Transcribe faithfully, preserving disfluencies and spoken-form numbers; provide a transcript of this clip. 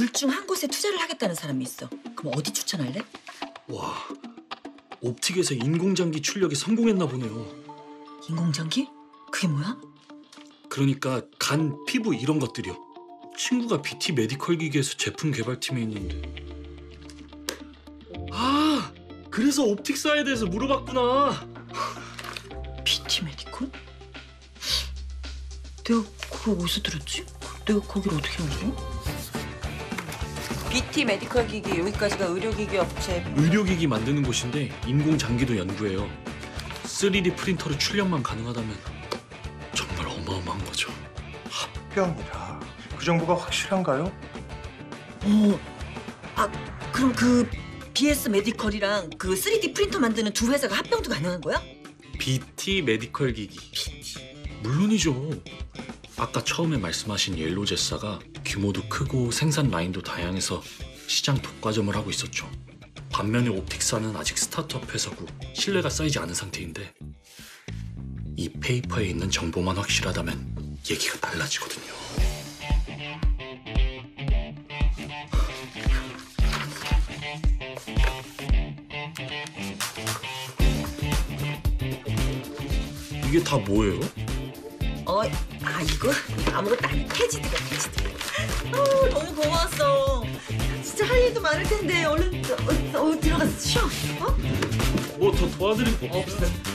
둘 중 한 곳에 투자를 하겠다는 사람이 있어. 그럼 어디 추천할래? 와, 옵틱에서 인공장기 출력이 성공했나 보네요. 인공장기? 그게 뭐야? 그러니까 간, 피부 이런 것들이요. 친구가 비티 메디컬 기기에서 제품 개발팀에 있는데. 아, 그래서 옵틱사에 대해서 물어봤구나. 비티 메디컬? 내가 그걸 어디서 들었지? 내가 거기를 어떻게 알고? 비티 메디컬 기기, 여기까지가 의료기기 업체. 의료기기 만드는 곳인데 인공장기도 연구해요. 쓰리디 프린터로 출력만 가능하다면 정말 어마어마한 거죠. 합병이라 그 정보가 확실한가요? 어, 아 그럼 그 비에스 메디컬이랑 그 쓰리디 프린터 만드는 두 회사가 합병도 가능한 거야? 비티 메디컬 기기. 물론이죠. 아까 처음에 말씀하신 옐로제사가 규모도 크고 생산 라인도 다양해서 시장 독과점을 하고 있었죠. 반면에 옵틱사는 아직 스타트업 회사고 신뢰가 쌓이지 않은 상태인데 이 페이퍼에 있는 정보만 확실하다면 얘기가 달라지거든요. 이게 다 뭐예요? 어, 아 이거 아무것도 아니야. 태지드가 태지드. 어, 너무 고마웠어. 진짜 할 일도 많을 텐데 얼른 어, 어, 들어가서 쉬어. 어? 뭐 더 도와드릴 거 없어요?